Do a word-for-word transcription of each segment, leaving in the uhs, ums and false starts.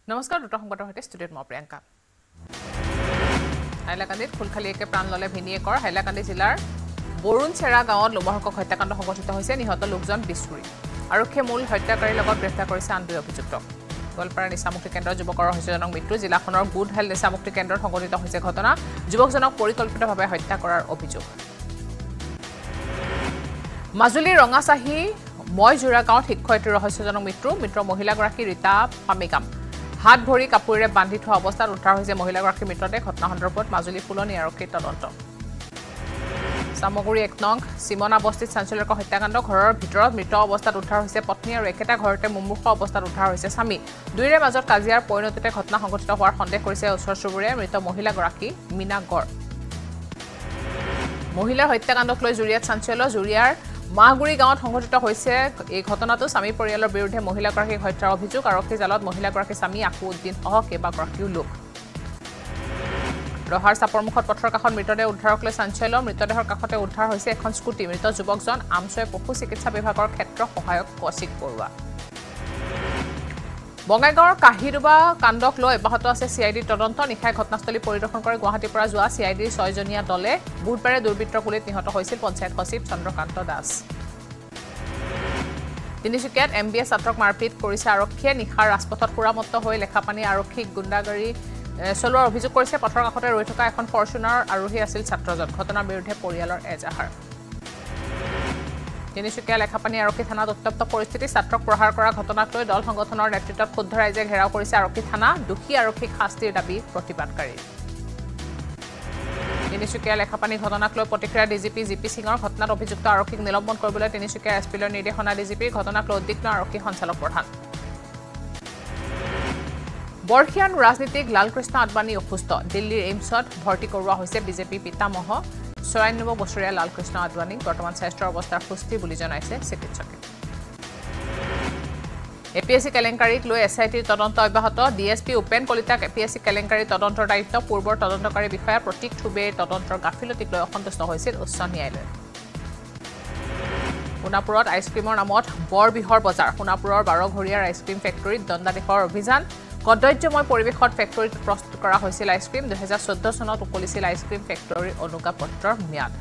নমস্কাৰ দুটা সংবাদৰ সৈতে ষ্টুডিঅ'ত মই প্ৰিয়ংকা হাইলাকান্দিত খুলখালিয়েকে প্ৰাণ ললে ভিনিয়েকৰ হাইলাকান্দি জিলাৰ বৰুণচেৰা গাঁৱত লোমহৰ্ষক হত্যাকাণ্ড সংঘটিত হৈছে নিহত লোকজন বিস্ফোৰিত আৰক্ষীয়ে মূল হত্যাকাৰীৰ লগত গ্ৰেপ্তাৰ কৰিছে আন দুই অভিযুক্তক গোৱালপাৰা নিচামুক্তি কেন্দ্ৰৰ যুৱকৰ ৰহস্যজনক মৃত্যু জিলাখনৰ গুডহেল নিচামুক্তি কেন্দ্ৰত সংঘটিত হৈছে ঘটনা যুৱকজনক পৰিকল্পিতভাৱে হত্যা কৰাৰ অভিযোগ মাজুলীৰ ৰঙাচাহী ময়জোৰা গাঁৱত শিক্ষয়িত্ৰীৰ ৰহস্যজনক মৃত্যু মৃত মহিলাগৰাকী ৰীতা পামিকাম হাত ভৰি কাপোৰেৰে বান্ধি থোৱা অৱস্থাত উদ্ধাৰ হৈছে মহিলাগৰাকীৰ মৃতদেহ ঘটনা সন্দৰ্ভত মাজুলী ফুলনি আৰক্ষীৰ তদন্ত সামগুৰি এক নং সিমনা বস্তিত চাঞ্চল্যকৰ হত্যাকাণ্ড ঘৰৰ ভিতৰত মৃত অৱস্থাত উদ্ধাৰ হৈছে পত্নী আৰু একেটা ঘৰতে মুমূৰ্ষ অৱস্থাত উদ্ধাৰ হৈছে স্বামী দুইৰে মাজত কাজিয়াৰ পৰিণতিতে ঘটনা সংঘটিত হোৱাৰ সন্দেহ কৰিছে ওচৰ চুবুৰীয়াই মৃত মহিলাগৰাকী মীনা গড় মহিলাৰ হত্যাকাণ্ডক লৈ জুৰিয়াত চাঞ্চল্য জুৰিয়াৰ মাহগুৰি গাঁৱত সংঘটিত হৈছে এই ঘটনাটো স্বামী পৰিয়ালৰ বিৰুদ্ধে মহিলাগৰাকীক হত্যাৰ অভিযোগ আৰক্ষী জালত মহিলাগৰাকী স্বামী আকুউদ্দিন সহ কেইবাগৰাকীও লোক ৰহাৰ চাপৰ মুখত পথৰ কাষত মৃতদেহ উদ্ধাৰক লৈ চাঞ্চল্য মৃতদেহৰ কাষতে উদ্ধাৰ হৈছে এখন স্কুটি মৃত যুৱকজন আমচৈ পশু চিকিৎসা বিভাগৰ ক্ষেত্ৰ সহায়ক কৌশিক বৰুৱা বঙাইগাঁৱৰ কাহিডুবা কাণ্ডক লৈ অব্যাহত আছে চিআইডিৰ তদন্ত নিশাই ঘটনাস্থলী পৰিদৰ্শন কৰি গুৱাহাটীৰ পৰা যোৱা চিআইডিৰ ছয়জনীয়া দলে বুধবাৰে দুৰ্বৃত্তৰ গুলীত নিহত হৈছিল পঞ্চায়ত সচিব চন্দ্ৰকান্ত দাস তিনিচুকীয়াত এম বি এ ছাত্ৰক মাৰপিট কৰিছে আৰক্ষীয়ে নিশাৰ ৰাজপথত সুৰামত্ত হৈ লেখাপানী আৰক্ষীক গুণ্ডাগাৰী চলোৱাৰ অভিযোগ কৰিছে পথৰ কাষতে ৰৈ থকা এখন ফৰচুনাৰ আৰোহী আছিল ছাত্ৰজন ঘটনাৰ বিৰুদ্ধে পৰিয়ালৰ এজাহাৰ তিনিচুকীয়া লেখাপানী আৰক্ষী থানাত উত্তপ্ত পৰিস্থিতি ছাত্ৰক প্ৰহাৰ কৰা ঘটনাক লৈ দল সংগঠনৰ নেতৃত্বত ক্ষুব্ধ ৰাইজে ঘেৰাও কৰিছে আৰক্ষী থানা দুখী আৰক্ষীক শাস্তিৰ দাবী প্ৰতিবাদকাৰী তিনিচুকীয়া লেখাপানী ঘটনাক লৈ প্ৰতিক্ৰিয়া ডিজিপি জিপি সিঙৰ ঘটনাত অভিযুক্ত আৰক্ষীক নিলম্বন কৰিবলৈ তিনিচুকীয়া এছ পিলৈ নিৰ্দেশনা ডিজিপিৰ ঘটনাক লৈ উদ্বিগ্ন আৰক্ষী সঞ্চালক প্ৰধান বৰ্ষিয়ান ৰাজনীতিক লালকৃষ্ণ আদবানী অসুস্থ দিল্লীৰ এইমছত ভৰ্তি কৰোৱা হৈছে বিজেপি পিতামহ ছয়ানব্বৈ বছৰীয়া লালকৃষ্ণ আদবানী বৰ্তমান স্বাস্থ্যৰ অৱস্থাৰ সুস্থিৰ বুলি জনাইছে চিকিৎসকে এপিএছচি কেলেংকাৰীক লৈ এছআইটিৰ তদন্ত অব্যাহত ডিএছপি উপেন কলিতাক এপিএছচি কেলেংকাৰীৰ তদন্তৰ দায়িত্ব পূৰ্বৰ তদন্তকাৰী বিষয়া প্ৰতীক থুবেৰ তদন্তৰ গাফিলতিক লৈ অসন্তুষ্ট হৈছিল উচ্চ ন্যায়ালয় সোণাপুৰত আইচক্ৰীমৰ নামত বৰ বিহৰ বজাৰ সোণাপুৰৰ বাৰঘৰীয়াৰ আইচক্ৰীম ফেক্টৰীত দণ্ডাধীশৰ অভিযান কদৰ্যময় পৰিৱেশত ফেক্টৰীত প্ৰস্তুত কৰা হৈছিল আইচক্ৰীম দুহেজাৰ চৈধ্য চনত উকলিছিল আইচক্ৰীম ফেক্টৰীৰ অনুজ্ঞাপত্ৰৰ ম্যাদ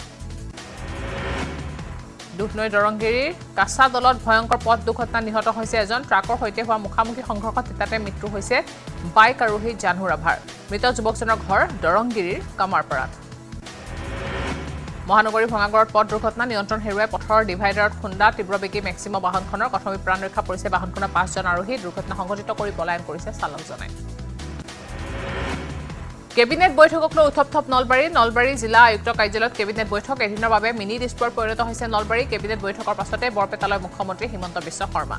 দুধনৈ দৰংগিৰিৰ কাছা দলত ভয়ংকৰ পথ দুৰ্ঘটনা নিহত হৈছে এজন ট্ৰাকৰ সৈতে হোৱা মুখামুখি সংঘৰ্ষত তাতে মৃত্যু হৈছে বাইক আৰোহী জানহু ৰাভাৰ মৃত যুৱকজনৰ ঘৰ দৰংগিৰিৰ কামাৰপাৰাত মহানগৰী ভঙাগড়ত পথ দুৰ্ঘটনা নিয়ন্ত্ৰণ হেৰুৱাই পথৰ ডিভাইডাৰত খুন্দা তীব্ৰবেগী মেক্সিম বাহনখনৰ কথমি প্ৰাণ ৰক্ষা পৰিছে বাহনখনৰ পাঁচজন আৰোহী দুৰ্ঘটনা সংঘটিত কৰি পলায়ন কৰিছে চালকজনে কেবিনেট বৈঠকক লৈ উত্তপ্ত নলবাৰী নলবাৰী জিলা আয়ুক্ত কাৰ্যালয়ত কেবিনেট বৈঠক এদিনৰ বাবে মিনি ডিস্পোৰ পৰিণত হৈছে নলবাৰী কেবিনেট বৈঠকৰ পাছতে বৰপেটালৈ মুখ্যমন্ত্ৰী হিমন্ত বিশ্ব শৰ্মা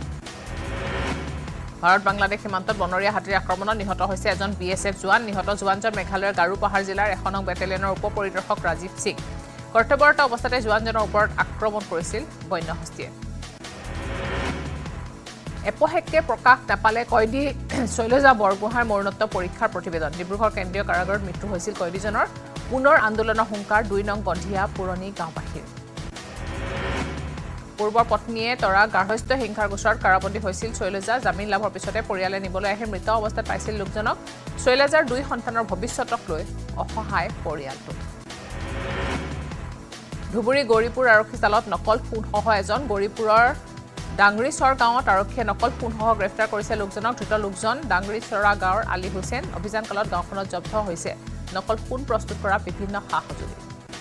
ভাৰত বাংলাদেশ সীমান্তত বনৰীয়া হাতীৰ আক্ৰমণত নিহত হৈছে এজন বিএছএফ জোৱান নিহত জোৱানজন মেঘালয়ৰ গাৰু পাহাৰ জিলাৰ এখন নং বেটেলিয়নৰ উপ পৰিদৰ্শক ৰাজীৱ সিং কৰ্তব্যৰত অৱস্থাতে জোৱানজনৰ ওপৰত আক্ৰমণ কৰিছিল বন্যহস্তীয়ে এপহেককে প্ৰকাশ নাপালে কয়দী শৈলজা বৰগোহাঁইৰ মৰণোত্তৰ পৰীক্ষাৰ প্ৰতিবেদন ডিব্ৰুগড় কেন্দ্ৰীয় কাৰাগাৰত মৃত্যু হৈছিল কয়দীজনৰ পুনৰ আন্দোলনৰ হুংকাৰ দুই নং গন্ধিয়া পুৰণি গাঁওবাসীৰ পূৰ্বৰ পত্নীয়ে তৰা গাৰ্হস্থ্য হিংসাৰ গোচৰত কাৰাবন্দী হৈছিল শৈলজা জামিন লাভৰ পিছতে পৰিয়ালে নিবলৈ আহি মৃত অৱস্থাত পাইছিল লোকজনক শৈলজাৰ দুই সন্তানৰ ভৱিষ্যতক লৈ অসহায় পৰিয়ালটো ধুবুৰী গৌৰীপুৰ আৰক্ষী চালত নকল ফোনসহ এজন গৌৰীপুৰৰ ডাংৰিচৰ গাঁৱত আৰক্ষীয়ে নকল ফোনসহ গ্ৰেপ্তাৰ কৰিছে লোকজনক ধৃত লোকজন ডাংৰিচৰা গাঁৱৰ আলী হুছেইন অভিযানকালত গাঁওখনত জব্দ হৈছে নকল ফোন প্ৰস্তুত কৰা বিভিন্ন সা সঁজুলি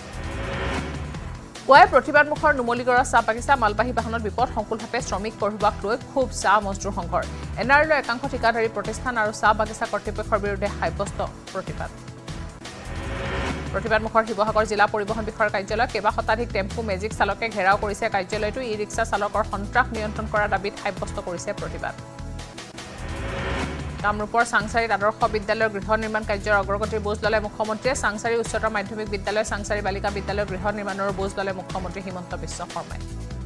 পুৱাই প্ৰতিবাদমুখৰ নুমলীগড়ৰ চাহ বাগিচা মালবাহী বাহনত বিপদ সংকুলভাৱে শ্ৰমিক কঢ়িওৱাক লৈ খুব চাহ মজদুৰ সংঘৰ এন আৰ এলৰ একাংশ ঠিকাদাৰী প্ৰতিষ্ঠান আৰু চাহ বাগিচা কৰ্তৃপক্ষৰ বিৰুদ্ধে সাব্যস্ত প্ৰতিবাদ প্ৰতিবাদমুখৰ শিৱসাগৰ জিলা পৰিবহণ বিষয়াৰ কাৰ্যালয়ত কেইবা শতাধিক টেম্পু মেজিক চালকে ঘেৰাও কৰিছে কাৰ্যালয়টো ই ৰিক্সা চালকৰ সন্ত্ৰাস নিয়ন্ত্ৰণ কৰাৰ দাবীত সাব্যস্ত কৰিছে প্ৰতিবাদ কামৰূপৰ চাংচাৰীত আদৰ্শ বিদ্যালয়ৰ গৃহ নিৰ্মাণ কাৰ্যৰ অগ্ৰগতিৰ বুজ ল'লে মুখ্যমন্ত্ৰীয়ে চাংচাৰী উচ্চতৰ মাধ্যমিক বিদ্যালয় চাংচাৰী বালিকা বিদ্যালয়ৰ গৃহ নিৰ্মাণৰ বুজ ল'লে মুখ্যমন্ত্ৰী হিমন্ত বিশ্ব শৰ্মাই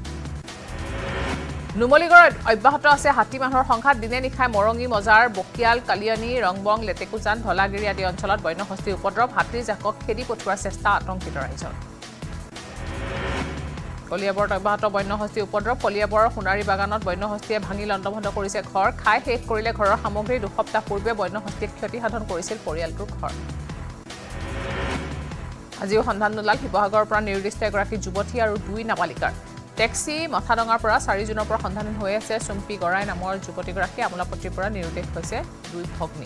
নুমলীগড়ত অব্যাহত আছে হাতী মানুহৰ সংঘাত দিনে নিশাই মৰঙী মজাৰ বকিয়াল কালিয়ানী ৰংবং লেটেকুজান ধলাগিৰি আদি অঞ্চলত বন্যহস্তীৰ উপদ্ৰৱ হাতীৰ জাকক খেদি পঠোৱাৰ চেষ্টা আতংকিত ৰাইজৰ কলিয়াবৰত অব্যাহত বন্যহস্তী উপদ্ৰৱ কলিয়াবৰৰ সোণাৰী বাগানত বন্যহস্তীয়ে ভাঙি লণ্ডভণ্ড কৰিছে ঘৰ খাই শেষ কৰিলে ঘৰৰ সামগ্ৰী দুসপ্তাহ পূৰ্বে বন্যহস্তীক ক্ষতি সাধন কৰিছিল পৰিয়ালটোৰ ঘৰ আজিও সন্ধান নোলাল শিৱসাগৰৰ পৰা নিৰ্দিষ্ট এগৰাকী যুৱতী আৰু দুই নাবালিকাৰ টেক্সি মথাডঙাৰ পৰা চাৰি জুনৰ পৰা সন্ধানহীন হৈ আছে চুম্পী গৰাই নামৰ যুৱতীগৰাকী আমোলাপট্টিৰ পৰা নিৰুদ্দেশ হৈছে দুই ভগ্নী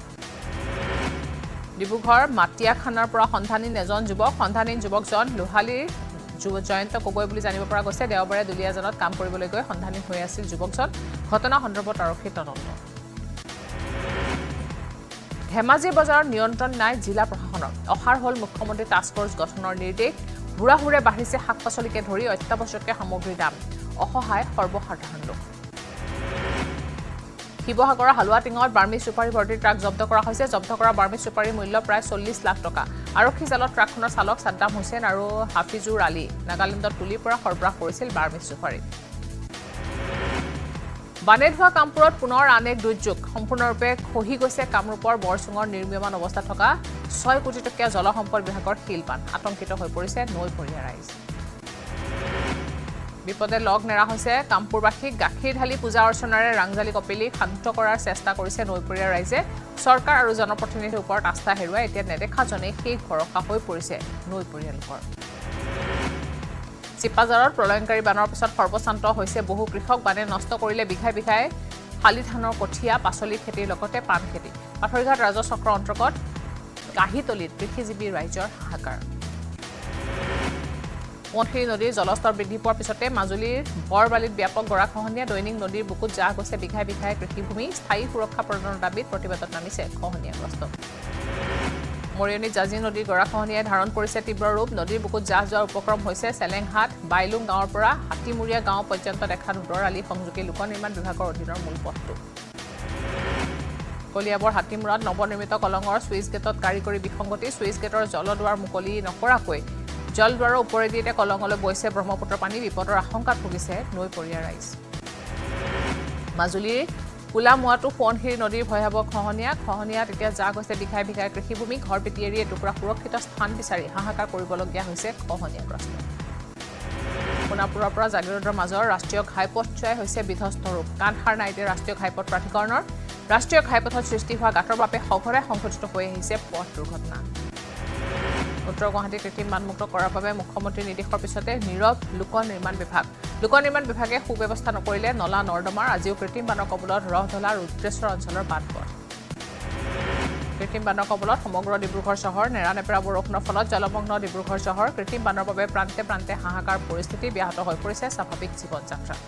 ডিব্ৰুগড় মাটিয়াখানাৰ পৰা সন্ধানহীন এজন যুৱক সন্ধানহীন যুৱকজন লোহালীৰ জয়ন্ত গগৈ বুলি জানিব পৰা গৈছে দেওবাৰে দুলিয়াজানত কাম কৰিবলৈ গৈ সন্ধানহীন হৈ আছিল যুৱকজন ঘটনা সন্দৰ্ভত আৰক্ষী তদন্ত ধেমাজি বজাৰৰ নিয়ন্ত্ৰণ নাই জিলা প্ৰশাসনৰ অহাৰ হ'ল মুখ্যমন্ত্ৰী টাস্ক ফৰ্চ গঠনৰ নিৰ্দেশ হুৰাহুৰে বাঢ়িছে শাক পাচলিকে ধৰি অত্যাৱশ্যকীয় সামগ্ৰীৰ দাম অসহায় সৰ্বসাধাৰণ লোক শিৱসাগৰৰ হালুৱাটিঙত বাৰ্মিজ চুপাৰী ভৰ্তি ট্ৰাক জব্দ কৰা হৈছে জব্দ কৰা বাৰ্মিজ চুপাৰীৰ মূল্য প্ৰায় চল্লিছ লাখ টকা আৰক্ষী জালত ট্ৰাকখনৰ চালক সাদ্দাম হুছেইন আৰু হাফিজুৰ আলী নাগালেণ্ডত তুলিৰ পৰা সৰবৰাহ কৰিছিল বাৰ্মিজ চুপাৰী বানে ধোৱা কামপুৰত পুনৰ আন এক দুৰ্যোগ সম্পূৰ্ণৰূপে খহি গৈছে কামৰূপৰ বৰচুঙৰ নিৰ্মীয়মান অৱস্থাত থকা ছয় কোটি টকীয়া জলসম্পদ বিভাগৰ শিলপান আতংকিত হৈ পৰিছে নৈপৰীয়া ৰাইজ বিপদে লগ নেৰা হৈছে কামপুৰবাসীক গাখীৰ ঢালি পূজা অৰ্চনাৰে ৰাংজালি কপিলি শান্ত কৰাৰ চেষ্টা কৰিছে নৈপৰীয়া ৰাইজে চৰকাৰ আৰু জনপ্ৰতিনিধিৰ ওপৰত আস্থা হেৰুৱাই এতিয়া নেদেখাজনেই শেষ ভৰসা হৈ পৰিছে নৈপৰীয়া লোকৰ চিপাজাৰত প্ৰলয়ংকাৰী বানৰ পিছত সৰ্বশান্ত হৈছে বহু কৃষক বানে নষ্ট কৰিলে বিঘাই বিঘাই শালি ধানৰ কঠীয়া পাচলি খেতিৰ লগতে পাণ খেতি পাথৰিঘাট ৰাজচক্ৰ অন্তৰ্গত কাহিতলিত কৃষিজীৱী ৰাইজৰ হাহাকাৰ সোৱণশিৰি নদীৰ জলস্তৰ বৃদ্ধি পোৱাৰ পিছতে মাজুলীৰ বৰবালিত ব্যাপক গৰাখহনীয়া দৈনিক নদীৰ বুকুত জাহ গৈছে বিঘাই বিঘাই কৃষিভূমি স্থায়ী সুৰক্ষা প্ৰদানৰ দাবীত প্ৰতিবাদত নামিছে খহনীয়াগ্ৰস্ত মৰিয়নী জাজি নদীৰ গৰাখহনীয়াই ধাৰণ কৰিছে তীব্ৰ ৰূপ নদীৰ বুকুত জাহ যোৱাৰ উপক্ৰম হৈছে চেলেংহাট বাইলুং গাঁৱৰ পৰা হাতীমূৰীয়া গাঁও পৰ্যন্ত দেখা ঢোদৰ আলি সংযোগী লোক নিৰ্মাণ বিভাগৰ অধীনৰ মূল পথটো কলিয়াবৰ হাতীমূৰাত নৱনিৰ্মিত কলঙৰ ছুইচ গেটত কাৰিকৰী বিসংগতি ছুইচ গেটৰ জলদুৱাৰ মুকলি নকৰাকৈ জলদুৱাৰৰ ওপৰেদি এতিয়া কলঙলৈ বৈছে ব্ৰহ্মপুত্ৰ পানী বিপদৰ আশংকাত ভুগিছে নৈপৰীয়া ৰাইজ মাজুলীৰ কুলামুৱাটো সোৱণশিৰি নদীৰ ভয়াৱহ খহনীয়া খহনীয়াত এতিয়া জাহ গৈছে বিঘাই বিঘাই কৃষিভূমি ঘৰ পিটিয়েৰি এটুকুৰা সুৰক্ষিত স্থান বিচাৰি হাহাকাৰ কৰিবলগীয়া হৈছে খহনীয়াগ্ৰস্ত সোণাপুৰৰ পৰা জাগিৰোডৰ মাজৰ ৰাষ্ট্ৰীয় ঘাইপথছোৱাই হৈছে বিধ্বস্ত ৰূপ কাণসাৰ নাই এতিয়া ৰাষ্ট্ৰীয় ঘাইপথ প্ৰাধিকৰণৰ ৰাষ্ট্ৰীয় ঘাইপথত সৃষ্টি হোৱা গাঁতৰ বাবে সঘনাই সংঘটিত হৈ আহিছে পথ দুৰ্ঘটনা উত্তৰ গুৱাহাটী কৃত্ৰিম বানমুক্ত কৰাৰ বাবে মুখ্যমন্ত্ৰীৰ নিৰ্দেশৰ পিছতে নীৰৱ লোক নিৰ্মাণ বিভাগ লোক নিৰ্মাণ বিভাগে সুব্যৱস্থা নকৰিলে নলা নৰ্দমাৰ আজিও কৃত্ৰিম বানৰ কবলত ৰহধলা ৰুদ্ৰেশ্বৰ অঞ্চলৰ বাটপথ কৃত্ৰিম বানৰ কবলত সমগ্ৰ ডিব্ৰুগড় চহৰ নেৰানেপেৰা বৰষুণৰ ফলত জলমগ্ন ডিব্ৰুগড় চহৰ কৃত্ৰিম বানৰ বাবে প্ৰান্তে প্ৰান্তে হাহাকাৰ পৰিস্থিতি ব্যাহত হৈ পৰিছে স্বাভাৱিক জীৱন যাত্ৰা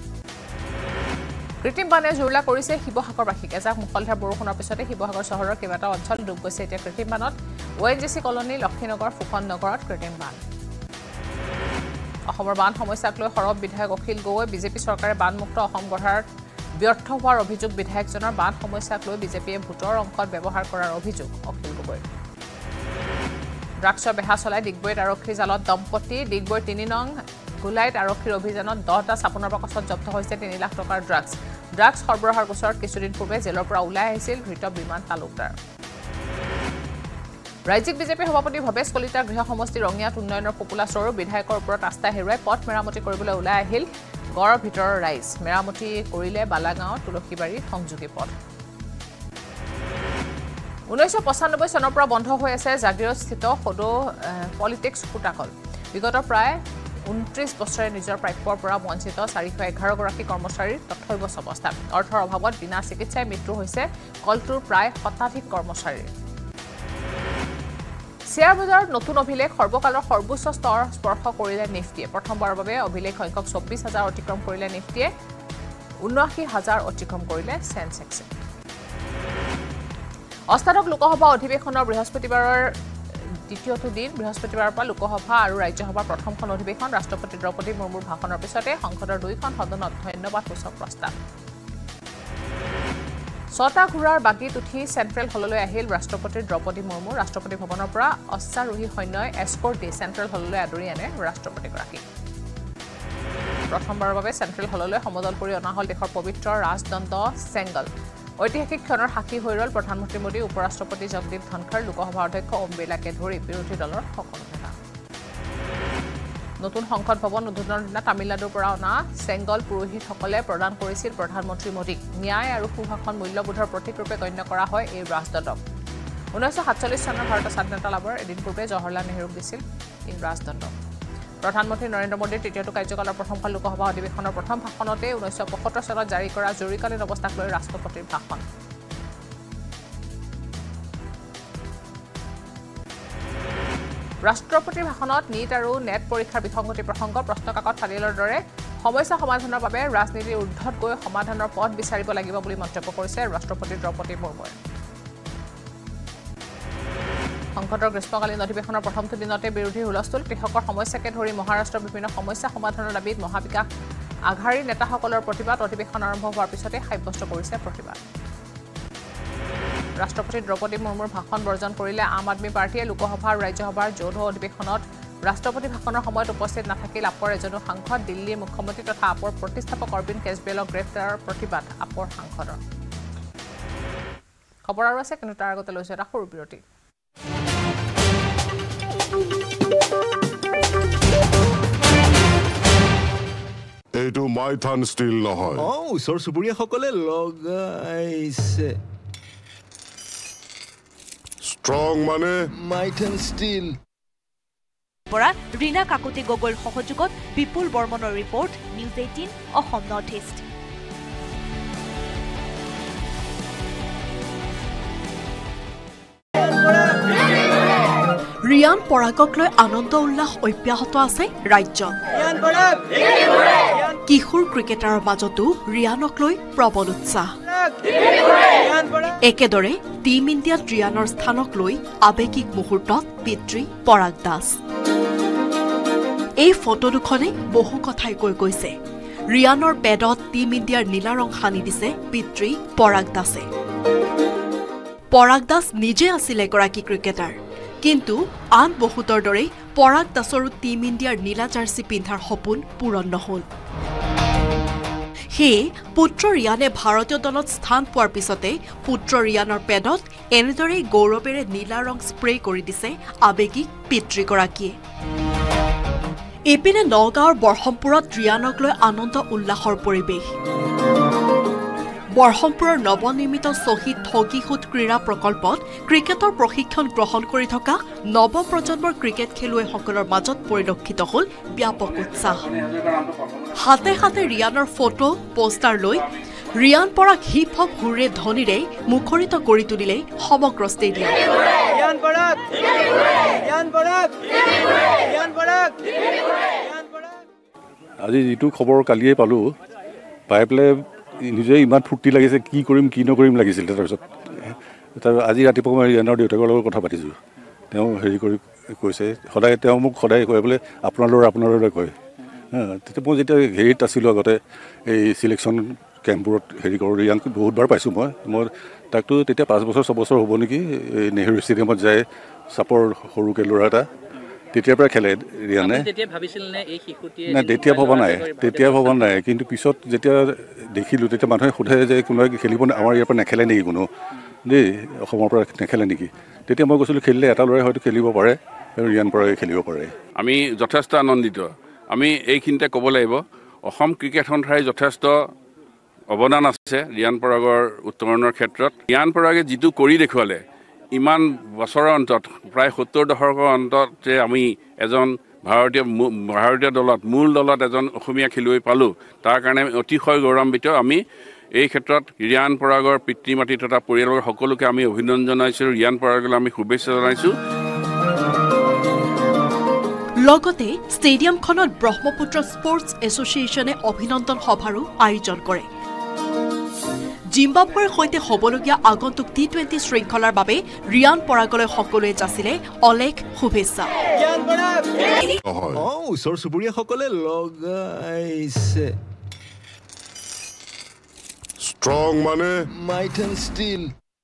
কৃত্ৰিম বানে জুৰুলা কৰিছে শিৱসাগৰবাসীক এজাক মুষলধাৰ বৰষুণৰ পিছতে শিৱসাগৰ চহৰৰ কেইবাটাও অঞ্চল ডুব গৈছে এতিয়া কৃত্ৰিম বানত O N G C colony Lakshminagar Phukan নগৰত কৃত্ৰিম বান অসমৰ বান সমস্যাক লৈ সৰব বিধায়ক অখিল গগৈ বিজেপি চৰকাৰে বানমুক্ত অসম গঢ়াৰ ব্যৰ্থ হোৱাৰ অভিযোগ বিধায়কজনৰ বান সমস্যাক লৈ বিজেপিয়ে ভোটৰ অংকত ব্যৱহাৰ কৰাৰ অভিযোগ অখিল গগৈ ড্ৰাগছৰ বেহা চলাই ডিগবৈত আৰক্ষীৰ জালত দম্পতি ডিগবৈৰ তিনি নং গোলাইত আৰক্ষীৰ অভিযানত দহটা চাপনৰ বাকচত জব্দ হৈছে তিনি লাখ টকাৰ ড্ৰাগছ ড্ৰাগছ সৰবৰাহৰ গোচৰত কিছুদিন পূৰ্বে জেলৰ পৰা ওলাই আহিছিল ধৃত বিমান তালুকদাৰ ৰাজ্যিক বিজেপি সভাপতি ভৱেশ কলিতাৰ গৃহ সমষ্টি ৰঙিয়াত উন্নয়নৰ পপুলা স্বৰূপ বিধায়কৰ ওপৰত আস্থা হেৰুৱাই পথ মেৰামতি কৰিবলৈ ওলাই আহিল গড়ৰ ভিতৰৰ ৰাইজ মেৰামতি কৰিলে বালাগাঁও তুলসীবাৰী সংযোগী পথ ঊনৈছশ পঁচানব্বৈ চনৰ পৰা বন্ধ হৈ আছে জাগিৰোডস্থিত সদৌ পলিটিক্স ফুটাকল বিগত প্ৰায় ঊনত্ৰিছ বছৰে নিজৰ প্ৰাপ্যৰ পৰা বঞ্চিত চাৰিশ এঘাৰ গৰাকী কৰ্মচাৰীৰ তথৈবচ অৱস্থা অৰ্থৰ অভাৱত বিনা চিকিৎসাই মৃত্যু হৈছে কলটোৰ প্ৰায় শতাধিক কৰ্মচাৰীৰ শ্বেয়াৰ বজাৰত নতুন অভিলেখ সৰ্বকালৰ সৰ্বোচ্চ স্তৰ স্পৰ্শ কৰিলে নিফটিয়ে প্ৰথমবাৰৰ বাবে অভিলেখ সংখ্যক চৌব্বিছ হাজাৰ অতিক্ৰম কৰিলে নিফটিয়ে ঊনাশী হাজাৰ অতিক্ৰম কৰিলে সেনসেক্সে অষ্টাদশ লোকসভা অধিৱেশনৰ বৃহস্পতিবাৰৰ দ্বিতীয়টো দিন বৃহস্পতিবাৰৰ পৰা লোকসভা আৰু ৰাজ্যসভাৰ প্ৰথমখন অধিৱেশন ৰাষ্ট্ৰপতি দ্ৰৌপদী মুৰ্মুৰ ভাষণৰ পিছতে সংসদৰ দুইখন সদনত ধন্যবাদ সূচক প্ৰস্তাৱ ছটা ঘোঁৰাৰ বাগিত উঠি চেণ্ট্ৰেল হললৈ আহিল ৰাষ্ট্ৰপতি দ্ৰৌপদী মুৰ্মু ৰাষ্ট্ৰপতি ভৱনৰ পৰা অশ্বাৰোহী সৈন্যই এস্কৰ্ট দি চেণ্ট্ৰেল হললৈ আদৰি আনে ৰাষ্ট্ৰপতিগৰাকীক প্ৰথমবাৰৰ বাবে চেণ্ট্ৰেল হললৈ সমদল কৰি অনা হল দেশৰ পবিত্ৰ ৰাজদণ্ড চেংগল ঐতিহাসিক ক্ষণৰ সাক্ষী হৈ ৰল প্ৰধানমন্ত্ৰী মোদী উপৰাষ্ট্ৰপতি জগদীপ ধনখৰ লোকসভা অধ্যক্ষ ওম বিৰলাকে ধৰি বিৰোধী দলৰ সকলো নেতা নতুন সংসদ ভৱন উদ্বোধনৰ দিনা তামিলনাডুৰ পৰা অনা চেংগল পুৰোহিতসকলে প্ৰদান কৰিছিল প্ৰধানমন্ত্ৰী মোদীক ন্যায় আৰু সুশাসন মূল্যবোধৰ প্ৰতীকৰূপে গণ্য কৰা হয় এই ৰাজদণ্ডক ঊনৈছশ সাতচল্লিছ চনৰ ভাৰতৰ স্বাধীনতা লাভৰ এদিন পূৰ্বে জৱাহৰলাল নেহৰুক দিছিল এই ৰাজদণ্ডক প্ৰধানমন্ত্ৰী নৰেন্দ্ৰ মোদীৰ তৃতীয়টো কাৰ্যকালৰ প্ৰথমখন লোকসভা অধিৱেশনৰ প্ৰথম ভাষণতে ঊনৈছশ পঁয়সত্তৰ চনত জাৰি কৰা জৰুৰীকালীন অৱস্থাক লৈ ৰাষ্ট্ৰপতিৰ ভাষণ ৰাষ্ট্ৰপতিৰ ভাষণত নীট আৰু নেট পৰীক্ষাৰ বিসংগতি প্ৰসংগ প্ৰশ্নকাকত ফালিলৰ দৰে সমস্যা সমাধানৰ বাবে ৰাজনীতিৰ ঊৰ্ধত গৈ সমাধানৰ পথ বিচাৰিব লাগিব বুলি মন্তব্য কৰিছে ৰাষ্ট্ৰপতি দ্ৰৌপদী মুৰ্মুৱে সংসদৰ গ্ৰীষ্মকালীন অধিৱেশনৰ প্ৰথমটো দিনতে বিৰোধী হুলস্থুল কৃষকৰ সমস্যাকে ধৰি মহাৰাষ্ট্ৰৰ বিভিন্ন সমস্যা সমাধানৰ দাবীত মহাবিকাশ আঘাৰীৰ নেতাসকলৰ প্ৰতিবাদ অধিৱেশন আৰম্ভ হোৱাৰ পিছতে সাব্যস্ত কৰিছে প্ৰতিবাদ ৰাষ্ট্ৰপতি দ্ৰৌপদী মুৰ্মুৰ ভাষণ বৰ্জন কৰিলে আম আদমি পাৰ্টিয়ে লোকসভা আৰু ৰাজ্যসভাৰ যৌথ অধিৱেশনত ৰাষ্ট্ৰপতি ভাষণৰ সময়ত উপস্থিত নাথাকিল আপৰ এজনো সাংসদ দিল্লীৰ মুখ্যমন্ত্ৰী তথা আপৰ প্ৰতিষ্ঠাপক অৰবিন্দ কেজৰিৱালক গ্ৰেপ্তাৰৰ প্ৰতিবাদ আপৰ সাংসদৰ খবৰ আৰু আছে কিন্তু তাৰ আগতে লৈছে এটা সৰু বিৰতি এইটো মাইথান ষ্টিল নহয় অ ওচৰ চুবুৰীয়াসকলে লগাইছে ষ্ট্ৰং মানে মাইথান ষ্টিল পৰা ৰীনা কাকতি গগৈৰ সহযোগত বিপুল বৰ্মনৰ report news eighteen Assam north east Riyan পৰাগক লৈ আনন্দ উল্লাস অব্যাহত আছে ৰাজ্যত কিশোৰ ক্ৰিকেটাৰৰ মাজতো ৰিয়ানক লৈ প্ৰবল উৎসাহ একেদৰে টিম ইণ্ডিয়াত ৰিয়ানৰ স্থানক লৈ আৱেগিক মুহূৰ্তত পিতৃ পৰাগ দাস এই ফটো দুখনে বহু কথাই কৈ গৈছে ৰিয়ানৰ পেডত টিম ইণ্ডিয়াৰ নীলা ৰং সানি দিছে পিতৃ পৰাগ দাসে পৰাগ দাস নিজে আছিল এগৰাকী ক্ৰিকেটাৰ কিন্তু আন বহুতৰ দৰে পৰাগ দাসৰো টিম ইণ্ডিয়াৰ নীলা জাৰ্চি পিন্ধাৰ সপোন পূৰণ নহল সেয়ে পুত্ৰ ৰিয়ানে ভাৰতীয় দলত স্থান পোৱাৰ পিছতে পুত্ৰ ৰিয়ানৰ পেডত এনেদৰেই গৌৰৱেৰে নীলা ৰং স্প্ৰে কৰি দিছে আৱেগিক পিতৃগৰাকীয়ে এপিনে নগাঁৱৰ বৰহমপুৰত ৰিয়ানক লৈ আনন্দ উল্লাসৰ পৰিৱেশ বৰহমপুৰৰ নৱনিৰ্মিত শ্বহীদ ঠগীসুদ ক্ৰীড়া প্ৰকল্পত ক্ৰিকেটৰ প্ৰশিক্ষণ গ্ৰহণ কৰি থকা নৱপ্ৰজন্মৰ ক্ৰিকেট খেলুৱৈসকলৰ মাজত পৰিলক্ষিত হ'ল ব্যাপক উৎসাহ হাতে হাতে ৰিয়ানৰ ফটো পোষ্টাৰ লৈ Riyan Parag hip hop hooray ধ্বনিৰে মুখৰিত কৰি তুলিলে সমগ্ৰ ষ্টেডিয়াম আজি যিটো খবৰ কালিয়ে পালোঁ পাই পেলাই নিজে ইমান ফূৰ্তি লাগিছে কি কৰিম কি নকৰিম লাগিছিল তাৰপিছত তাৰ আজি ৰাতিপুৱা মই ৰিয়ানৰ দেউতাকৰ লগত কথা পাতিছোঁ তেওঁ হেৰি কৰি কৈছে সদায় তেওঁ মোক সদায় কয় বোলে আপোনালোকৰ আপোনালোকে কয় তেতিয়া মই যেতিয়া হেৰিত আছিলোঁ আগতে এই চিলেকশ্যন কেম্পবোৰত হেৰি কৰোঁ ৰিয়ানক বহুতবাৰ পাইছোঁ মই মই তাকতো তেতিয়া পাঁচ বছৰ ছবছৰ হ'ব নেকি এই নেহৰু ষ্টেডিয়ামত যায় চাপৰ সৰুকৈ ল'ৰা এটা তেতিয়াৰ পৰা খেলে ৰিয়ানে নাই তেতিয়া ভবা নাই তেতিয়া ভবা নাই কিন্তু পিছত যেতিয়া দেখিলোঁ তেতিয়া মানুহে সোধে যে কোনোবাই খেলিব আমাৰ ইয়াৰ পৰা নেখেলে নেকি কোনো দেই অসমৰ পৰা নেখেলে নেকি তেতিয়া মই কৈছিলোঁ খেলিলে এটা ল'ৰাই হয়তো খেলিব পাৰে আৰু ৰিয়ান পৰাই খেলিব পাৰে আমি যথেষ্ট আনন্দিত আমি এইখিনিতে ক'ব লাগিব অসম ক্ৰিকেট সন্থাই যথেষ্ট অৱদান আছে ৰিয়ান পৰাগৰ উত্তৰণৰ ক্ষেত্ৰত ৰিয়ান পৰাগে যিটো কৰি দেখুৱালে ইমান বছৰৰ অন্তত প্ৰায় সত্তৰ দশকৰ অন্তত যে আমি এজন ভাৰতীয় ভাৰতীয় দলত মূল দলত এজন অসমীয়া খেলুৱৈ পালোঁ তাৰ কাৰণে অতিশয় গৌৰৱান্বিত আমি এই ক্ষেত্ৰত ৰিয়ান পৰাগৰ পিতৃ মাতৃ তথা পৰিয়ালৰ সকলোকে আমি অভিনন্দন জনাইছোঁ ৰিয়ান পৰাগলৈ আমি শুভেচ্ছা জনাইছোঁ লগতে ষ্টেডিয়ামখনত ব্ৰহ্মপুত্ৰ স্পৰ্টছ এছ'চিয়েশ্যনে অভিনন্দন সভাৰো আয়োজন কৰে জিম্বাবৱেৰ সৈতে হ'বলগীয়া আগন্তুক টি টুৱেণ্টি শৃংখলাৰ বাবে ৰিয়ান পৰাগলৈ সকলোৱে যাচিলে অলেখ শুভেচ্ছা অ ওচৰ চুবুৰীয়াসকলে লগাইছে ষ্ট্ৰং মানে মাইথান ষ্টিল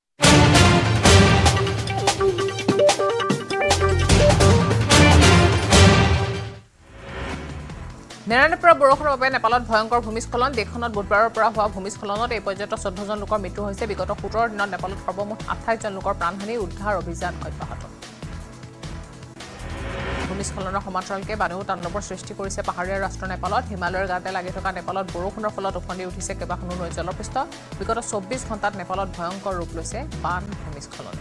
নেৰানেপেৰা বৰষুণৰ বাবে নেপালত ভয়ংকৰ ভূমিস্খলন দেশখনত বুধবাৰৰ পৰা হোৱা ভূমিস্খলনত এই পৰ্যন্ত চৈধ্যজন লোকৰ মৃত্যু হৈছে বিগত সোতৰ দিনত নেপালত সৰ্বমুঠ আঠাইছ জন লোকৰ প্ৰাণহানি উদ্ধাৰ অভিযান অব্যাহত ভূমিস্খলনৰ সমান্তৰালকে বায়ু তাণ্ডৱৰ সৃষ্টি কৰিছে পাহাৰীয়া ৰাষ্ট্ৰ নেপালত হিমালয়ৰ গাতে লাগি থকা নেপালত বৰষুণৰ ফলত উফন্দি উঠিছে কেইবাখনো নৈ জলপৃষ্ঠ বিগত চৌব্বিছ ঘণ্টাত নেপালত ভয়ংকৰ ৰূপ লৈছে বান ভূমিস্খলনে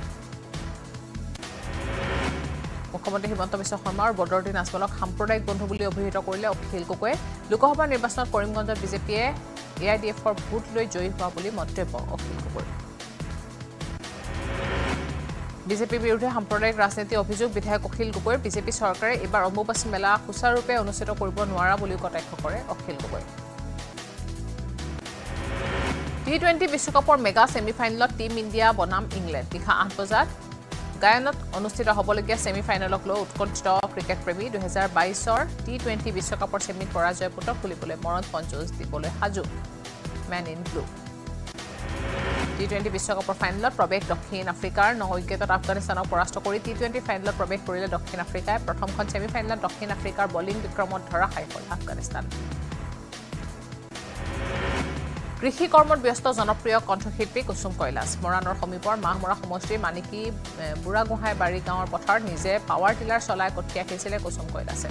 মুখ্যমন্ত্ৰী হিমন্ত বিশ্ব শৰ্মা আৰু বদৰুদ্দিন আজমলক সাম্প্ৰদায়িক বন্ধু বুলি অভিহিত কৰিলে অখিল গগৈয়ে লোকসভা নিৰ্বাচনত কৰিমগঞ্জত বিজেপিয়ে এ আই ডি এফৰ ভোট লৈ জয়ী হোৱা বুলি মন্তব্য অখিল গগৈৰ বিজেপিৰ বিৰুদ্ধে সাম্প্ৰদায়িক ৰাজনীতি অভিযোগ বিধায়ক অখিল গগৈৰ বিজেপি চৰকাৰে এইবাৰ অম্বুবাচী মেলা সুচাৰুৰূপে অনুষ্ঠিত কৰিব নোৱাৰা বুলিও কটাক্ষ কৰে অখিল গগৈ টি টুৱেণ্টি বিশ্বকাপৰ মেগা ছেমিফাইনেলত টীম ইণ্ডিয়া বনাম ইংলেণ্ড নিশা আঠ বজাত গায়নত অনুষ্ঠিত হ'বলগীয়া ছেমিফাইনেলক লৈ উৎকণ্ঠিত ক্ৰিকেট প্ৰেমী দুহেজাৰ বাইছৰ টি টুৱেণ্টি বিশ্বকাপৰ ছেমিত পৰাজয় পুতক খুলিবলৈ মৰণ পঞ্জুজ দিবলৈ সাজু men in blue T twenty বিশ্বকাপৰ ফাইনেলত প্ৰৱেশ দক্ষিণ আফ্ৰিকাৰ ন উইকেটত আফগানিস্তানক পৰাস্ত কৰি টি টুৱেণ্টি ফাইনেলত প্ৰৱেশ কৰিলে দক্ষিণ আফ্ৰিকাই প্ৰথমখন ছেমিফাইনেলত দক্ষিণ আফ্ৰিকাৰ বলিং বিক্ৰমত ধৰাশায়ী হ'ল আফগানিস্তান কৃষি কৰ্মত ব্যস্ত জনপ্ৰিয় কণ্ঠশিল্পী কুসুম কৈলাশ মৰাণৰ সমীপৰ মাহমৰা সমষ্টিৰ মানিকী বুঢ়াগোহাঁই বাৰী গাঁৱৰ পথাৰত নিজে পাৱাৰ টিলাৰ চলাই কঠীয়া সিঁচিলে কুসুম কৈলাশে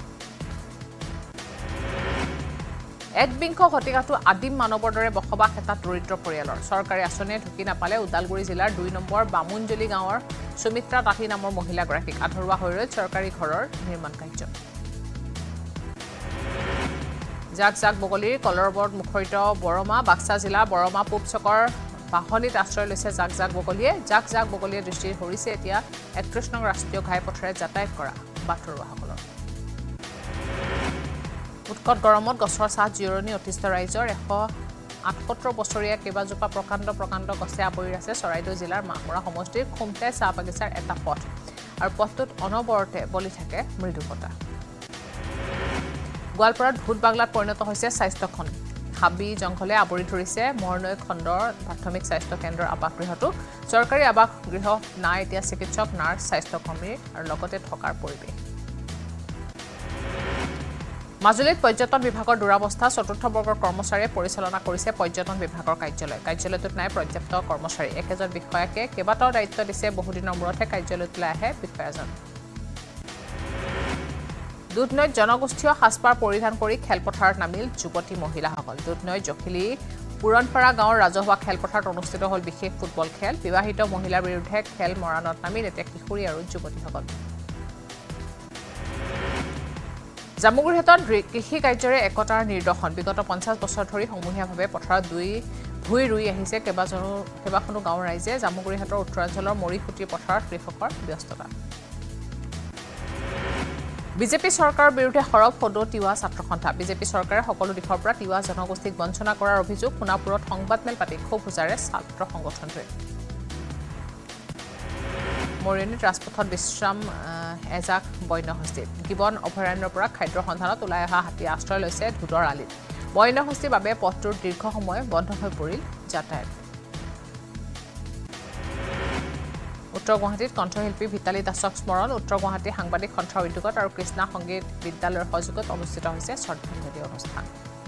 একবিংশ শতিকাটো আদিম মানৱৰ দৰে বসবাস এটা দৰিদ্ৰ পৰিয়ালৰ চৰকাৰী আঁচনিয়ে ঢুকি নাপালে ওদালগুৰি জিলাৰ দুই নম্বৰ বামুনজলি গাঁৱৰ সুমিত্ৰা তাঁতী নামৰ মহিলাগৰাকীক আধৰুৱা হৈ ৰ'ল চৰকাৰী ঘৰৰ নিৰ্মাণ কাৰ্য জাক জাক বগলীৰ কলৰবত মুখৰিত বৰমা বাক্সা জিলা বৰমা পূব চকৰ বাহনিত আশ্ৰয় লৈছে জাক জাক বগলীয়ে জাক জাক বগলীয়ে দৃষ্টি ধৰিছে এতিয়া একত্ৰিশ নং ৰাষ্ট্ৰীয় ঘাইপথেৰে যাতায়াত কৰা বাটৰুৱাসকলৰ উৎকট গৰমত গছৰ ছাঁ জিৰণি অতিষ্ঠ ৰাইজৰ এশ আঠসত্তৰ বছৰীয়া কেইবাজোপা প্ৰকাণ্ড প্ৰকাণ্ড গছে আৱৰি আছে চৰাইদেউ জিলাৰ মাহমৰা সমষ্টিৰ খুমটাই চাহ বাগিচাৰ এটা পথ আৰু পথটোত অনবৰতে বলি থাকে মৃদু বতাহ গোৱালপাৰাত ভূত বাগলাত পৰিণত হৈছে স্বাস্থ্যখন হাবি জংঘলে আৱৰি ধৰিছে মৰনৈ খণ্ডৰ প্ৰাথমিক স্বাস্থ্য কেন্দ্ৰৰ আৱাসগৃহটো চৰকাৰী আৱাসগৃহ নাই এতিয়া চিকিৎসক নাৰ্ছ স্বাস্থ্যকৰ্মীৰ আৰু লগতে থকাৰ পৰিৱেশ মাজুলীত পৰ্যটন বিভাগৰ দুৰাৱস্থা চতুৰ্থ বৰ্গৰ কৰ্মচাৰীয়ে পৰিচালনা কৰিছে পৰ্যটন বিভাগৰ কাৰ্যালয় কাৰ্যালয়টোত নাই পৰ্যাপ্ত কৰ্মচাৰী একেজন বিষয়াকে কেইবাটাও দায়িত্ব দিছে বহুদিনৰ মূৰতহে কাৰ্যালয়টোলৈ আহে বিষয়াজন দুধনৈত জনগোষ্ঠীয় সাজপাৰ পৰিধান কৰি খেলপথাৰত নামিল যুৱতী মহিলাসকল দুধনৈত জখিলি পুৰণপাৰা গাঁৱৰ ৰাজহুৱা খেলপথাৰত অনুষ্ঠিত হ'ল বিশেষ ফুটবল খেল বিবাহিত মহিলাৰ বিৰুদ্ধে খেল মৰাণত নামিল এতিয়া কিশোৰী আৰু যুৱতীসকল জামুগুৰিহাটত কৃষি কাৰ্যৰে একতাৰ নিৰ্দশন বিগত পঞ্চাছ বছৰ ধৰি সমূহীয়াভাৱে পথাৰত দুই ভূই ৰুই আহিছে কেইবাজনো কেইবাখনো গাঁৱৰ ৰাইজে জামুগুৰিহাটৰ উত্তৰাঞ্চলৰ মৰিখুটিৰ পথাৰত কৃষকৰ ব্যস্ততা বিজেপি চৰকাৰৰ বিৰুদ্ধে সৰব ফটো তিৱা ছাত্ৰ সন্থা বিজেপি চৰকাৰে সকলো দিশৰ পৰা তিৱা জনগোষ্ঠীক বঞ্চনা কৰাৰ অভিযোগ সোণাপুৰত সংবাদমেল পাতি ক্ষোভ উজাৰে ছাত্ৰ সংগঠনটোৱে মৰিয়নীত ৰাজপথত বিশ্ৰাম এজাক বন্যহস্তীত গিবন অভয়াৰণ্যৰ পৰা খাদ্যৰ সন্ধানত ওলাই অহা হাতী আশ্ৰয় লৈছে ধুদৰ আলিত বন্যহস্তীৰ বাবে পথটোৰ দীৰ্ঘ সময় বন্ধ হৈ পৰিল যাতায়াত উত্তৰ গুৱাহাটীত কণ্ঠশিল্পী ভিতালী দাসক স্মৰণ উত্তৰ গুৱাহাটী সাংবাদিক সন্থাৰ উদ্যোগত আৰু কৃষ্ণা সংগীত বিদ্যালয়ৰ সহযোগত অনুষ্ঠিত হৈছে শ্ৰদ্ধাঞ্জলি অনুষ্ঠান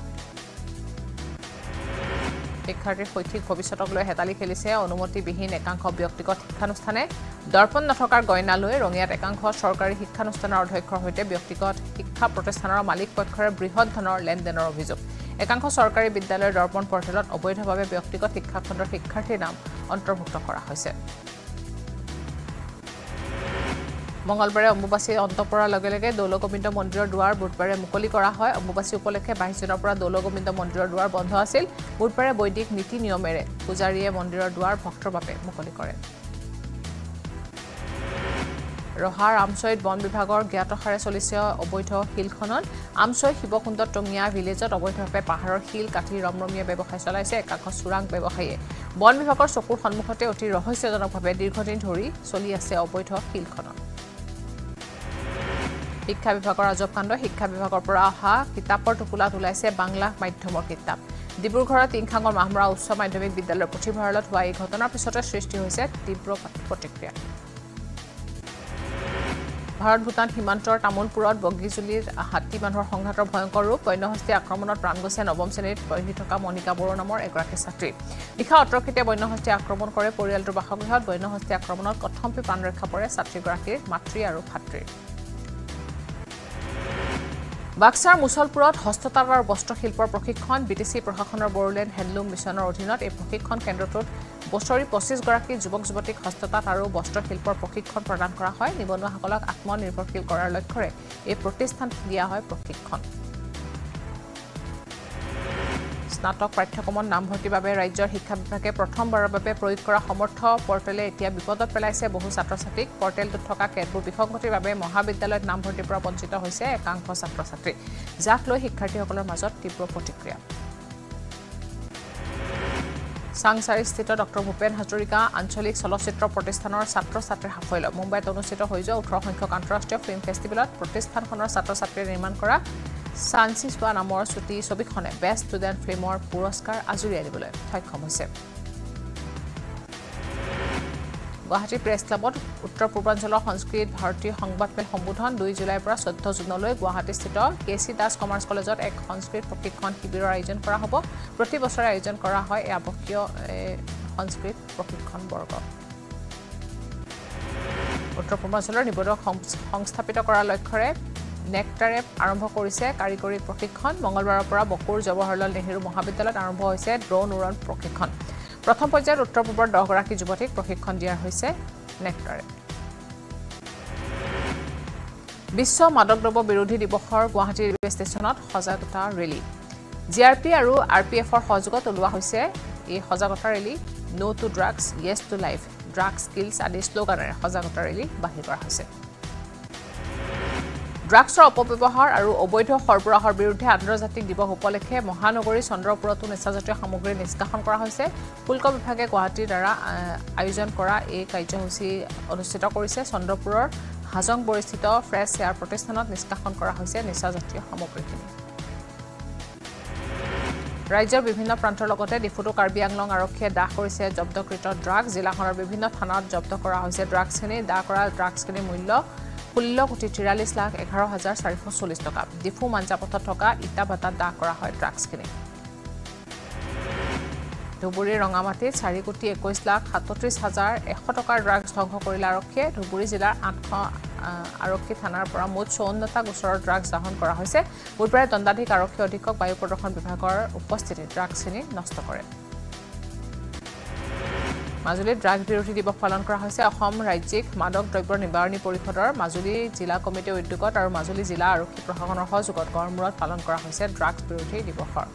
শিক্ষাৰ্থীৰ শৈক্ষিক ভৱিষ্যতক লৈ হেতালি খেলিছে অনুমতিবিহীন একাংশ ব্যক্তিগত শিক্ষানুষ্ঠানে দৰ্পণ নথকাৰ গইনা লৈ ৰঙিয়াত একাংশ চৰকাৰী শিক্ষানুষ্ঠানৰ অধ্যক্ষৰ সৈতে ব্যক্তিগত শিক্ষা প্ৰতিষ্ঠানৰ মালিক পক্ষৰে বৃহৎ ধনৰ লেনদেনৰ অভিযোগ একাংশ চৰকাৰী বিদ্যালয়ৰ দৰ্পণ পৰ্টেলত অবৈধভাৱে ব্যক্তিগত শিক্ষাখণ্ডৰ শিক্ষাৰ্থীৰ নাম অন্তৰ্ভুক্ত কৰা হৈছে মঙলবাৰে অম্বুবাচী অন্ত পৰাৰ লগে লগে দৌলগোবিন্দ মন্দিৰৰ দুৱাৰ বুধবাৰে মুকলি কৰা হয় অম্বুবাচী উপলক্ষে বাইছ জুনৰ পৰা দৌলগোবিন্দ মন্দিৰৰ দুৱাৰ বন্ধ আছিল বুধবাৰে বৈদিক নীতি নিয়মেৰে পূজাৰীয়ে মন্দিৰৰ দুৱাৰ ভক্তৰ বাবে মুকলি কৰে ৰহাৰ আমচৈত বন বিভাগৰ জ্ঞাতসাৰে চলিছে অবৈধ শিল খনন আমচৈ শিৱকুণ্ডত টঙিয়া ভিলেজত অবৈধভাৱে পাহাৰৰ শিল কাঠি ৰমৰমীয়া ব্যৱসায় চলাইছে একাংশ চোৰাং ব্যৱসায়ীয়ে বন বিভাগৰ চকুৰ সন্মুখতে অতি ৰহস্যজনকভাৱে দীৰ্ঘদিন ধৰি চলি আছে অবৈধ শিল খনন শিক্ষা বিভাগৰ আজব কাণ্ড শিক্ষা বিভাগৰ পৰা অহা কিতাপৰ টোপোলাত ওলাইছে বাংলা মাধ্যমৰ কিতাপ ডিব্ৰুগড়ৰ তিনখাঙৰ মাহমৰা উচ্চ মাধ্যমিক বিদ্যালয়ৰ পুথিভঁৰালত হোৱা এই ঘটনাৰ পিছতে সৃষ্টি হৈছে তীব্ৰ প্ৰতিক্ৰিয়া ভাৰত ভূটান সীমান্তৰ তামোলপুৰত বগীজুলিৰ হাতী মানুহৰ সংঘাতৰ ভয়ংকৰ ৰূপ বন্যহস্তী আক্ৰমণত প্ৰাণ গৈছে নৱম শ্ৰেণীত পঢ়ি থকা মণিকা বড়ো নামৰ এগৰাকী ছাত্ৰী নিশা অতৰ্কিতে বন্যহস্তী আক্ৰমণ কৰে পৰিয়ালটোৰ বাসগৃহত বন্যহস্তী আক্ৰমণত কথম্পি প্ৰাণ ৰক্ষা পৰে ছাত্ৰীগৰাকীৰ মাতৃ আৰু ভাতৃৰ বাক্সাৰ মুছলপুৰত হস্ততাঁত আৰু বস্ত্ৰশিল্পৰ প্ৰশিক্ষণ বিটিচি প্ৰশাসনৰ বড়োলেণ্ড হেণ্ডলুম মিছনৰ অধীনত এই প্ৰশিক্ষণ কেন্দ্ৰটোত বছৰি পঁচিছ গৰাকী যুৱক যুৱতীক হস্ততাঁত আৰু বস্ত্ৰশিল্পৰ প্ৰশিক্ষণ প্ৰদান কৰা হয় নিবনুৱাসকলক আত্মনিৰ্ভৰশীল কৰাৰ লক্ষ্যৰে এই প্ৰতিষ্ঠানত দিয়া হয় প্ৰশিক্ষণ স্নাতক পাঠ্যক্ৰমত নামভৰ্তিৰ বাবে ৰাজ্যৰ শিক্ষা বিভাগে প্ৰথমবাৰৰ বাবে প্ৰয়োগ কৰা সমৰ্থ পৰ্টেলে এতিয়া বিপদত পেলাইছে বহু ছাত্ৰ-ছাত্ৰীক পৰ্টেলটোত থকা কেতবোৰ বিসংগতিৰ বাবে মহাবিদ্যালয়ত নামভৰ্তিৰ পৰা বঞ্চিত হৈছে একাংশ ছাত্ৰ-ছাত্ৰী যাক লৈ শিক্ষাৰ্থীসকলৰ মাজত তীব্ৰ প্ৰতিক্ৰিয়া সাংসাৰীস্থিত ডক্টৰ ভূপেন হাজৰিকা আঞ্চলিক চলচ্চিত্ৰ প্ৰতিষ্ঠানৰ ছাত্ৰ-ছাত্ৰীৰ সাফল্য মুম্বাইত অনুষ্ঠিত হৈ যোৱা ওঠৰ সংখ্যক আন্তঃৰাষ্ট্ৰীয় ফিল্ম ফেষ্টিভেলত প্ৰতিষ্ঠানখনৰ ছাত্ৰ-ছাত্ৰীয়ে নিৰ্মাণ কৰা সানচিছোৱা নামৰ ছুটি ছবিখনে বেষ্ট ষ্টুডেণ্ট ফিল্মৰ পুৰস্কাৰ আজুৰিয়াই দিবলৈ সক্ষম হৈছে গুৱাহাটী প্ৰেছ ক্লাবত উত্তৰ পূৰ্বাঞ্চলৰ সংস্কৃত ভাৰতীয় সংবাদমেল সম্বোধন দুই জুলাইৰ পৰা চৈধ্য জুনলৈ গুৱাহাটীস্থিত কে চি দাস কমাৰ্চ কলেজত এক সংস্কৃত প্ৰশিক্ষণ শিবিৰৰ আয়োজন কৰা হ'ব প্ৰতি বছৰে আয়োজন কৰা হয় এই আৱশ্যকীয় সংস্কৃত প্ৰশিক্ষণ বৰ্গ উত্তৰ পূৰ্বাঞ্চলৰ নিবনুৱা সংস্থাপিত কৰাৰ লক্ষ্যৰে নেক্টাৰে আৰম্ভ কৰিছে কাৰিকৰী প্ৰশিক্ষণ মঙলবাৰৰ পৰা বকুৰ জৱাহৰলাল নেহৰু মহাবিদ্যালয়ত আৰম্ভ হৈছে ড্ৰোন উৰণ প্ৰশিক্ষণ প্ৰথম পৰ্যায়ত উত্তৰ পূবৰ দহ গৰাকী যুৱতীক প্ৰশিক্ষণ দিয়া হৈছে নেক্টাৰে বিশ্ব মাদক দ্ৰব্য বিৰোধী দিৱসৰ গুৱাহাটী ৰেলৱে ষ্টেচনত সজাগতা ৰেলী জি আৰ পি আৰু আৰ পি এফৰ সহযোগত ওলোৱা হৈছে এই সজাগতা rally no to drugs yes to life drugs skills আদি শ্লোগানেৰে সজাগতা ৰেলী বাহিৰ কৰা হৈছে ড্ৰাগছৰ অপব্যৱহাৰ আৰু অবৈধ সৰবৰাহৰ বিৰুদ্ধে আন্তৰ্জাতিক দিৱস উপলক্ষে মহানগৰী চন্দ্ৰপুৰতো নিচাজাতীয় সামগ্ৰী নিষ্কাশন কৰা হৈছে শুল্ক বিভাগে গুৱাহাটীৰ দ্বাৰা আয়োজন কৰা এই কাৰ্যসূচী অনুষ্ঠিত কৰিছে চন্দ্ৰপুৰৰ হাজংবৰিস্থিত ফ্ৰেছ এয়াৰ প্ৰতিষ্ঠানত নিষ্কাশন কৰা হৈছে নিচাজাতীয় সামগ্ৰীখিনি ৰাজ্যৰ বিভিন্ন প্ৰান্তৰ লগতে ডিফুটো কাৰ্বি আংলং আৰক্ষীয়ে দাহ কৰিছে জব্দকৃত ড্ৰাগছ জিলাখনৰ বিভিন্ন থানাত জব্দ কৰা হৈছে ড্ৰাগছখিনি দাহ কৰা ড্ৰাগছখিনিৰ মূল্য ষোল্ল কোটি তিৰাল্লিছ লাখ এঘাৰ হাজাৰ চাৰিশ চল্লিছ টকা ডিফু মাঞ্জাপথত থকা ইটাভাটাত দাহ কৰা হয় ড্ৰাগছখিনি ধুবুৰীৰ ৰঙামাটিত চাৰি কোটি একৈছ লাখ সাতত্ৰিছ হাজাৰ এশ টকাৰ ড্ৰাগছ ধ্বংস কৰিলে আৰক্ষীয়ে ধুবুৰী জিলাৰ আঠশ আৰক্ষী থানাৰ পৰা মুঠ চৌৱন্নটা গোচৰৰ ড্ৰাগছ দাহন কৰা হৈছে বুধবাৰে দণ্ডাধীশ আৰক্ষী অধীক্ষক বায়ু প্ৰদূষণ বিভাগৰ উপস্থিতিত ড্ৰাগছখিনি নষ্ট কৰে মাজুলীত ড্ৰাগছ বিৰোধী দিৱস পালন কৰা হৈছে অসম ৰাজ্যিক মাদক দ্ৰব্য নিবাৰণী পৰিষদৰ মাজুলী জিলা কমিটিৰ উদ্যোগত আৰু মাজুলী জিলা আৰক্ষী প্ৰশাসনৰ সহযোগত গড়মূৰত পালন কৰা হৈছে ড্ৰাগছ বিৰোধী দিৱসৰ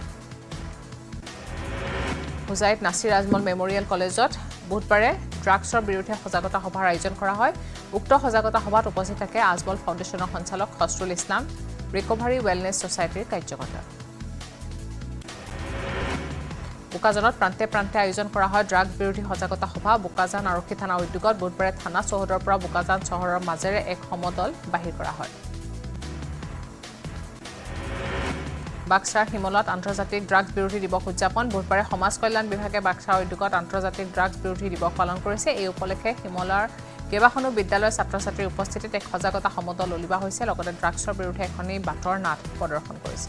হোজাইত নাছিৰ আজমল মেমৰিয়েল কলেজত বুধবাৰে ড্ৰাগছৰ বিৰুদ্ধে সজাগতা সভাৰ আয়োজন কৰা হয় উক্ত সজাগতা সভাত উপস্থিত থাকে আজমল ফাউণ্ডেশ্যনৰ সঞ্চালক খছৰুল ইছলাম ৰিকভাৰী ৱেলনেছ ছ'চাইটিৰ কাৰ্যকৰ্তা বোকাজানত প্ৰান্তে প্ৰান্তে আয়োজন কৰা হয় ড্ৰাগছ বিৰোধী সজাগতা সভা বোকাজান আৰক্ষী থানা উদ্যোগত বুধবাৰে থানা চৌহদৰ পৰা বোকাজান চহৰৰ মাজেৰে এক সমদল বাহিৰ কৰা হয় বাক্সাৰ হিমলত আন্তৰ্জাতিক ড্ৰাগছ বিৰোধী দিৱস উদযাপন বুধবাৰে সমাজ কল্যাণ বিভাগে বাক্সাৰ উদ্যোগত আন্তৰ্জাতিক ড্ৰাগছ বিৰোধী দিৱস পালন কৰিছে এই উপলক্ষে হিমলাৰ কেইবাখনো বিদ্যালয়ৰ ছাত্ৰ ছাত্ৰীৰ উপস্থিতিত এক সজাগতা সমদল উলিওৱা হৈছে লগতে ড্ৰাগছৰ বিৰুদ্ধে এখনি বাটৰ নাট প্ৰদৰ্শন কৰিছে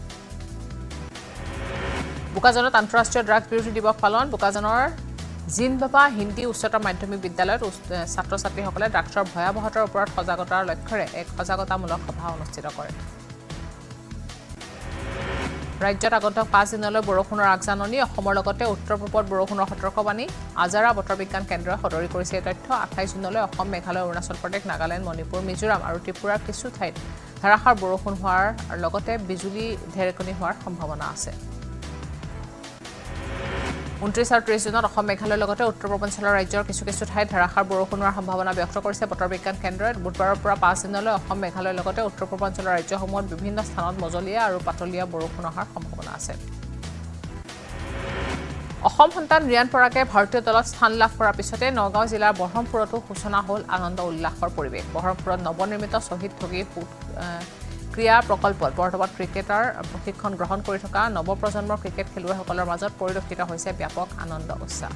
বোকাজানত আন্তঃৰাষ্ট্ৰীয় ড্ৰাগছ বিৰোধী দিৱস পালন বোকাজানৰ জিনবাবা হিন্দী উচ্চতৰ মাধ্যমিক বিদ্যালয়ত ছাত্ৰ ছাত্ৰীসকলে ড্ৰাগছৰ ভয়াৱহতাৰ ওপৰত সজাগতাৰ লক্ষ্যৰে এক সজাগতামূলক সভা অনুষ্ঠিত কৰে ৰাজ্যত আগন্তুক পাঁচ দিনলৈ বৰষুণৰ আগজাননী অসমৰ লগতে উত্তৰ পূবত বৰষুণৰ সতৰ্কবাণী আজাৰা বতৰ বিজ্ঞান কেন্দ্ৰই সদৰি কৰিছে এই তথ্য আঠাইছ জুনলৈ অসম মেঘালয় অৰুণাচল প্ৰদেশ নাগালেণ্ড মণিপুৰ মিজোৰাম আৰু ত্ৰিপুৰাৰ কিছু ঠাইত ধাৰাসাৰ বৰষুণ হোৱাৰ লগতে বিজুলী ঢেৰেকনি হোৱাৰ সম্ভাৱনা আছে ঊনত্ৰিছ আৰু ত্ৰিছ জুনত অসম মেঘালয়ৰ লগতে উত্তৰ পূৰ্বাঞ্চলৰ ৰাজ্যৰ কিছু কিছু ঠাইত ধাৰাসাৰ বৰষুণ হোৱাৰ সম্ভাৱনা ব্যক্ত কৰিছে বতৰ বিজ্ঞান কেন্দ্ৰই বুধবাৰৰ পৰা পাঁচ দিনলৈ অসম মেঘালয়ৰ লগতে উত্তৰ পূৰ্বাঞ্চলৰ ৰাজ্যসমূহত বিভিন্ন স্থানত মজলীয়া আৰু পাতলীয়া বৰষুণ অহাৰ সম্ভাৱনা আছে অসম সন্তান ৰিয়ান পৰাগে ভাৰতীয় দলত স্থান লাভ কৰাৰ পিছতে নগাঁও জিলাৰ বহৰমপুৰতো সূচনা হ'ল আনন্দ উল্লাসৰ পৰিৱেশ বহৰমপুৰত নৱনিৰ্মিত শ্বহীদ ঠগী ক্ৰীড়া প্ৰকল্পত বৰ্তমান ক্ৰিকেটাৰ প্ৰশিক্ষণ গ্ৰহণ কৰি থকা নৱপ্ৰজন্মৰ ক্ৰিকেট খেলুৱৈসকলৰ মাজত পৰিলক্ষিত হৈছে ব্যাপক আনন্দ উৎসাহ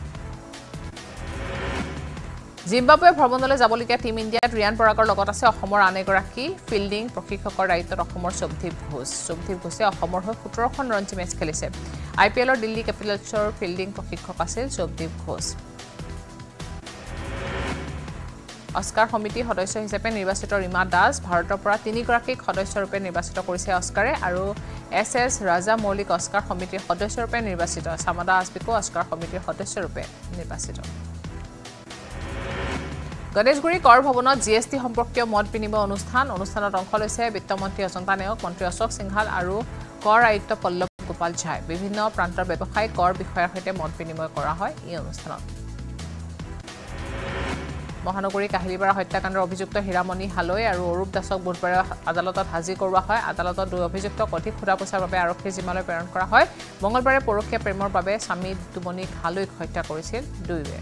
জিম্বাবৱে ভ্ৰমণলৈ যাবলগীয়া টীম ইণ্ডিয়াত ৰিয়ান পৰাগৰ লগত আছে অসমৰ আন এগৰাকী ফিল্ডিং প্ৰশিক্ষকৰ দায়িত্বত অসমৰ শুভদীপ ঘোষ শুভদীপ ঘোষে অসমৰ হৈ সোতৰখন ৰঞ্জী মেচ খেলিছে আই পি এলৰ দিল্লী কেপিটেলছৰ ফিল্ডিং প্ৰশিক্ষক আছিল শুভদীপ ঘোষ অস্কাৰ সমিতিৰ সদস্য হিচাপে নিৰ্বাচিত ৰীমা দাস ভাৰতৰ পৰা তিনিগৰাকীক সদস্যৰূপে নিৰ্বাচিত কৰিছে অস্কাৰে আৰু এছ এছ ৰাজা মৌলিক অস্কাৰ সমিতিৰ সদস্যৰূপে নিৰ্বাচিত সামাদা আজবিকো অস্কাৰ সমিতিৰ সদস্যৰূপে নিৰ্বাচিত গণেশগুৰি কৰ ভৱনত জি এছ টি সম্পৰ্কীয় মত বিনিময় অনুষ্ঠান অনুষ্ঠানত অংশ লৈছে বিত্তমন্ত্ৰী অজন্তা নেওগ মন্ত্ৰী অশোক সিংহাল আৰু কৰ আয়ুক্ত পল্লৱ গোপাল ঝাই বিভিন্ন প্ৰান্তৰ ব্যৱসায়ী কৰ বিষয়াৰ সৈতে মত বিনিময় কৰা হয় এই অনুষ্ঠানত মহানগৰী কাহিলীপাৰা হত্যাকাণ্ডৰ অভিযুক্ত হীৰামণি হালৈ আৰু অৰূপ দাসক বুধবাৰে আদালতত হাজিৰ কৰোৱা হয় আদালতত দুই অভিযুক্তক অধিক সোধা পোছাৰ বাবে আৰক্ষীৰ জিম্মালৈ প্ৰেৰণ কৰা হয় মঙলবাৰে পৰকীয়া প্ৰেমৰ বাবে স্বামী দুমণিক হালৈক হত্যা কৰিছিল দুয়োৱে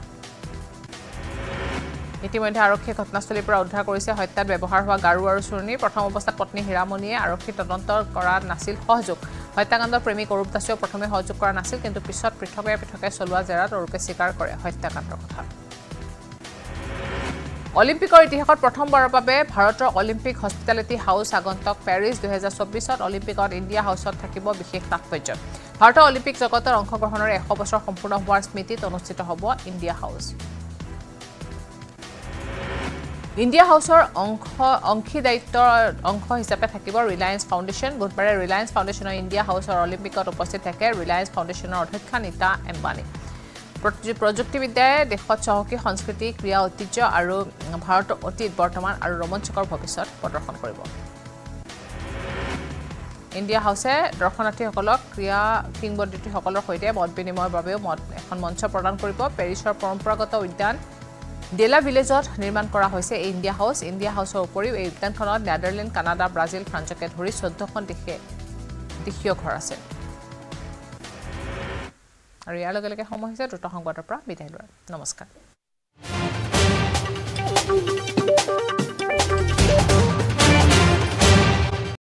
ইতিমধ্যে আৰক্ষীয়ে ঘটনাস্থলীৰ পৰা উদ্ধাৰ কৰিছে হত্যাত ব্যৱহাৰ হোৱা গাৰু আৰু চুৰণি প্ৰথম অৱস্থাত পত্নী হীৰামণিয়ে আৰক্ষী তদন্ত কৰা নাছিল সহযোগ হত্যাকাণ্ডৰ প্ৰেমিক অৰূপ দাসেও প্ৰথমে সহযোগ কৰা নাছিল কিন্তু পিছত পৃথকে পৃথকে চলোৱা জেৰাত অৰূপে স্বীকাৰ কৰে হত্যাকাণ্ডৰ কথা অলিম্পিকৰ ইতিহাসত প্ৰথমবাৰৰ বাবে ভাৰতৰ অলিম্পিক হস্পিটেলিটি হাউচ আগন্তুক পেৰিছ দুই হাজাৰ চৌব্বিছত অলিম্পিকত ইণ্ডিয়া হাউচত থাকিব বিশেষ তাৎপৰ্য ভাৰতৰ অলিম্পিক জগতৰ অংশগ্ৰহণৰ এশ বছৰ সম্পূৰ্ণ হোৱাৰ স্মৃতিত অনুষ্ঠিত হ'ব ইণ্ডিয়া হাউচ ইণ্ডিয়া হাউচৰ অংশ অংশীদাৰিত্বৰ অংশ হিচাপে থাকিব ৰিলায়েন্স ফাউণ্ডেশ্যন বুধবাৰে ৰিলায়েন্স ফাউণ্ডেশ্যনৰ ইণ্ডিয়া হাউচৰ অলিম্পিকত উপস্থিত থাকে ৰিলায়েন্স ফাউণ্ডেশ্যনৰ অধ্যক্ষা নীতা এম্বানী প্ৰযুক্তিবিদ্যাই দেশত চহকী সংস্কৃতি ক্ৰীড়া ঐতিহ্য আৰু ভাৰতৰ অতীত বৰ্তমান আৰু ৰোমাঞ্চকৰ ভৱিষ্যত প্ৰদৰ্শন কৰিব ইণ্ডিয়া হাউচে দৰ্শনাৰ্থীসকলক ক্ৰীড়া কিংবদন্তীসকলৰ সৈতে মত বিনিময়ৰ বাবেও মত এখন মঞ্চ প্ৰদান কৰিব পেৰিছৰ পৰম্পৰাগত উদ্যান ডেলা ভিলেজত নিৰ্মাণ কৰা হৈছে এই ইণ্ডিয়া হাউচ ইণ্ডিয়া হাউচৰ উপৰিও এই উদ্যানখনত নেদাৰলেণ্ড কানাডা ব্ৰাজিল ফ্ৰান্সকে ধৰি চৈধ্যখন দেশে দেশীয় ঘৰ আছে আৰু ইয়াৰ লগে লগে সময় হৈছে দ্ৰুত সংবাদৰ পৰা বিদায় লোৱাৰ নমস্কাৰ